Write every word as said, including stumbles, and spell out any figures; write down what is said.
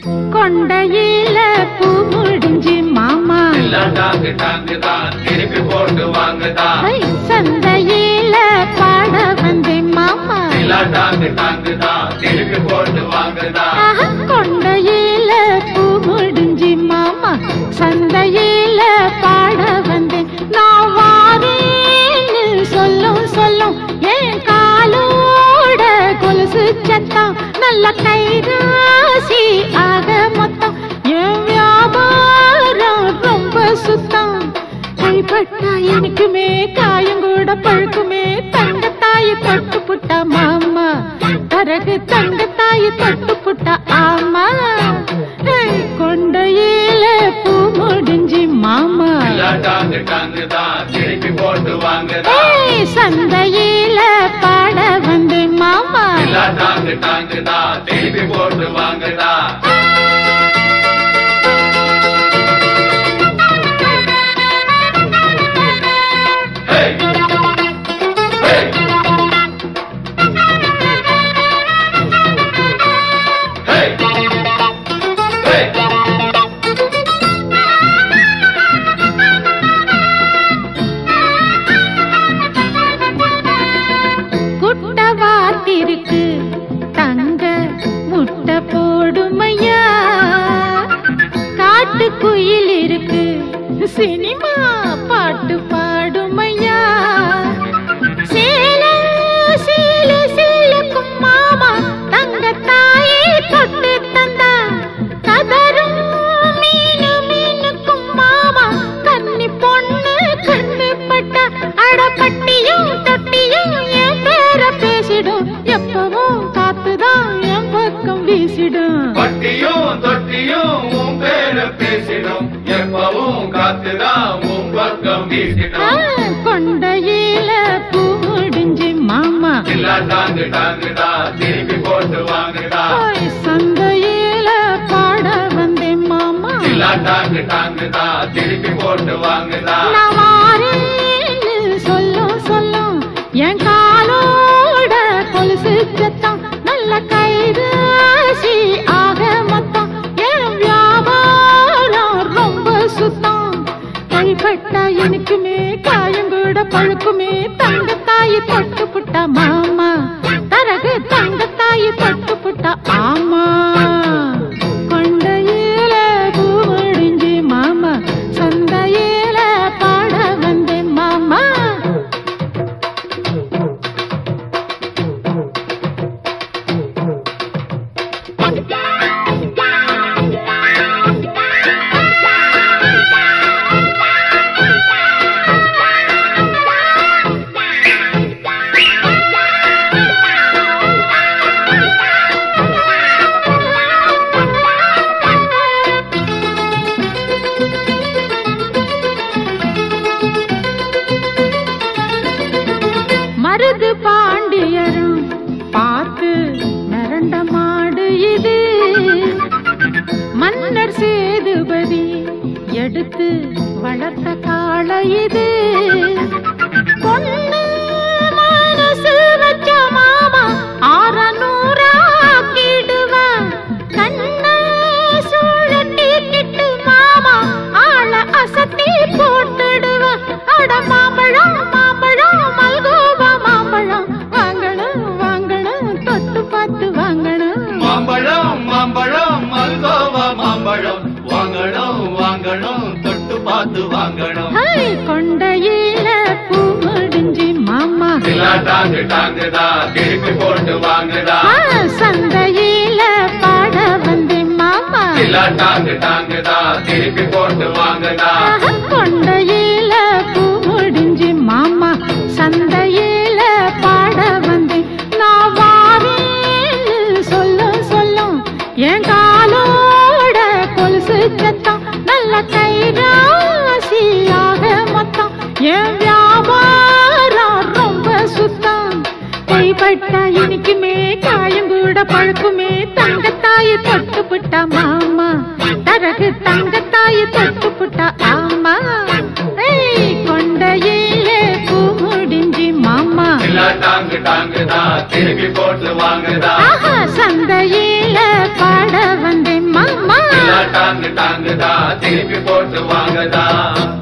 கொண்டையில பூ முடிஞ்சு மாமா டாங்கு டாங்கு தான் திருப்பி போட்டு வாங்குதா சந்தையில பாட வந்தேன் மாமா டாங்கு டாங்கு தான் திருப்பி போட்டு வாங்குதா கொண்டையில பூ முடிஞ்சு மாமா சந்தையில பாட வந்தேன் நான் வாரேன்னு சொல்லும் சொல்லும் என் காலோட கொலுசு சத்தம் நல்ல கைராசி ஆக மொத்தம் என் வியாபாரம் ரொம்ப சுத்தம் கைப்பட்டா எனக்குமே காயம் கூட பழுக்குமே தங்கத்தாயி தொட்டு புட்டா மாமா தரகு தங்கத்தாயி தொட்டு புட்டா ஆமா கொண்டையில பூ முடிஞ்சு மாமா டாங்கு டாங்கு தான் திருப்பி போட்டு வாங்குதா சந்தையில பாட வந்தேன் மாமா டாங்கு டாங்கு தான் திருப்பி போட்டு வாங்குதா குட்டவாத்திருக்கு தங்க முட்டை போடுமையா காட்டு குயில் இருக்கு சினிமா பாட்டு பாடுமையா சேல சேல சேலக்கும் மாமா தங்கத்தாயே தொட்டு தந்தா கதரும் மீனு மீனுக்கும் மாமா கன்னி பொண்ணு கண்ணு பட்டா அடப்பட்டியும் தொட்டியும் என் பேர பேசிடும் எப்பவும் காத்துதான் என் பக்கம் வீசிடும் பட்டியும் தொட்டியும் உன் பேர பேசிடும் எப்பவும் காத்துதான் உன் பக்கம் வீசிடும் கொண்டையில பூ முடிஞ்சு மாமா டாங்கு டாங்கு தான் திருப்பி போட்டு வாங்குதா சந்தையில பாட வந்தேன் மாமா டாங்கு டாங்கு தான் திருப்பி போட்டு வாங்குதா நான் வாரேன்னு சொல்லும் சொல்லும் என் காலோட கொலுசு சத்தம் நல்ல கைராசி ஆக மொத்தம் என் வியாபாரம் ரொம்ப சுத்தம் கைப்பட்டா எனக்குமே காயம் கூட பழுக்குமே தங்கத்தாயி தொட்டு புட்டா மாமா தரகு தங்கத்தாயி தொட்டு புட்டா ஆமா கொண்டையில பூ முடிஞ்சு மாமா சந்தையில பாட வந்தேன் மாமா மருது பாண்டியரும் பார்த்து மிரண்ட மாடு இது மன்னர் சேதுபதி எடுத்து வளர்த்த காளை இது பொண்ணு மனசு வச்ச மாமா ஆறநூறா கிடுவான் கண்ண சுழட்டி கிட்டு மாமா ஆள அசத்தி போட்டுடுவான் அட மாம்பழம் மாம்பழம் மல்கோவா மாம்பழம் வாங்கணும் வாங்கணும் தொட்டு பார்த்து வாங்கணும் மாம்பழம் மாம்பழம் மல்கோவா மாம்பழம் வாங்கணும் வாங்கணும் தொட்டு பார்த்து வாங்கணும் கொண்டையில பூ முடிஞ்சு மாமா டாங்கு டாங்கு தான் திருப்பி போட்டு வாங்குதா சந்தையில பாட வந்தேன் மாமா டாங்கு டாங்கு தான் திருப்பி போட்டு வாங்குதா கொண்டையில பூ முடிஞ்சு மாமா சந்தையில பாட வந்தேன் நான் வாரேன்னு சொல்லும் சொல்லும் என் காலோட கொலுசு சத்தம் நல்ல கைராசி ஆக மொத்தம் என் வியாபாரம் ரொம்ப சுத்தம் கைப்பட்டா எனக்குமே காயம் கூட பழுக்குமே தங்கத்தாயி தொட்டு புட்டா மாமா தரகு தங்கத்தாயி தொட்டு புட்டா ஆமா கொண்டையிலே பூ முடிஞ்சு மாமா டாங்கு டாங்கு தான் திருப்பி போட்டு வாங்குதா சந்தையில பாட வந்தேன் மாமா டாங்கு டாங்குதா திருப்பி போட்டு வாங்கதா.